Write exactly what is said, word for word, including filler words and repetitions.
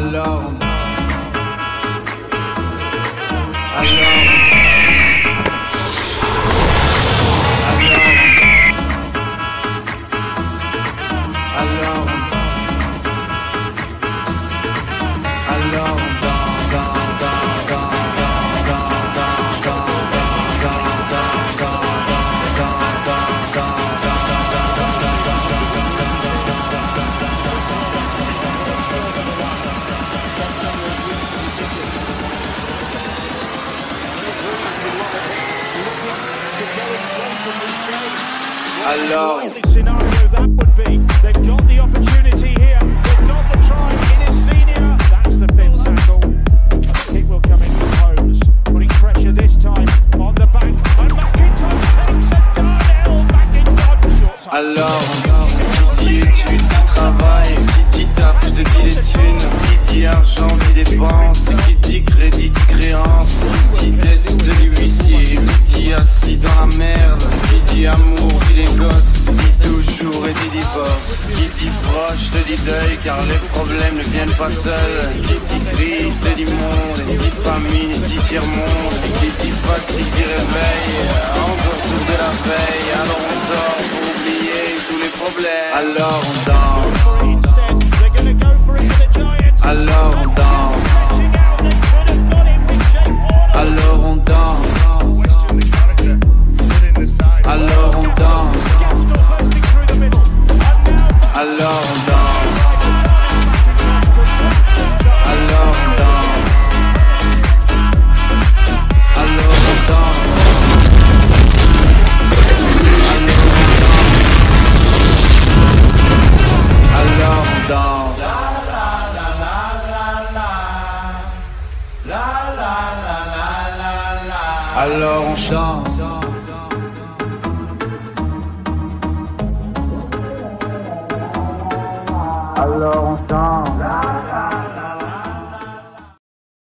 Alors, Alors, scenario that would be. They've got the opportunity here. They've got the try. It is senior. That's the fifth tackle. And the kick will come in from Holmes, putting pressure this time on the back. And McIntosh takes it down. Back in front. Short side. alors, qui dit études, qui travaille, qui dit taf, je te dis les thunes, qui dit argent, dit dépenses, qui dit crédit, dit créance, qui dit dette, de l'huissier, qui dit assis dans la merde, qui dit amour, dit les gosses, dit toujours et dit divorce, qui dit proche, te dit deuil, car les problèmes ne viennent pas seuls, qui dit crise, te dit monde, qui dit famille, dit tiers-monde, et qui dit fatigue, dit réveil, encore sur de la veille, alors on sort pour oublier tous les problèmes. Alors on danse, alors on danse, alors on danse, alors on danse, alors on danse, alors on danse, alors on danse. Alors on danse. Alors on chante. Alors on chante.